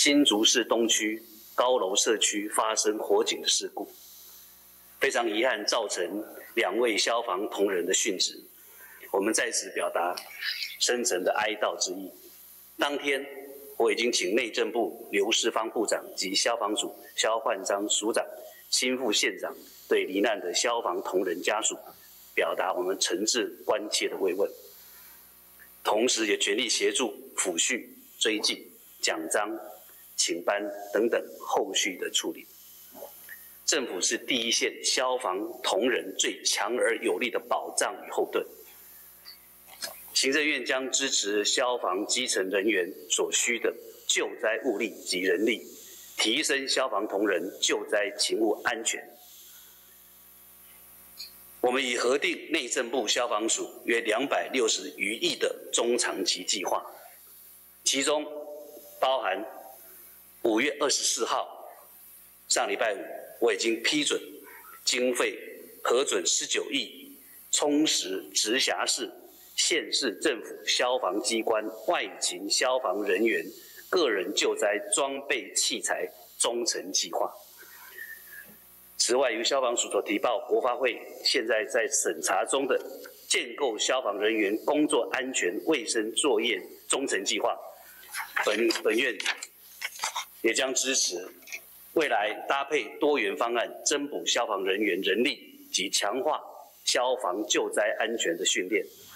新竹市东区高楼社区发生火警的事故，非常遗憾造成2位消防同仁的殉职，我们在此表达深沉的哀悼之意。当天，我已经请内政部刘世芳部长及消防署萧焕章署长亲赴现场，对罹难的消防同仁家属表达我们诚挚关切的慰问，同时也全力协助抚恤、追记、奖章、请颁等等后续的处理。政府是第一线消防同仁最强而有力的保障与后盾。行政院将支持消防基层人员所需的救灾物力及人力，提升消防同仁救灾勤务安全。我们已核定内政部消防署约260余亿的中长期计划，其中包含5月24号上礼拜五，我已经批准经费核准19亿，充实直辖市、县市政府消防机关外勤消防人员个人救灾装备器材中程计划。此外，由消防署所提报，国发会现在在审查中的建构消防人员工作安全卫生作业中程计划，本院也将支持未来搭配多元方案，增补消防人员人力及强化消防救灾安全的训练。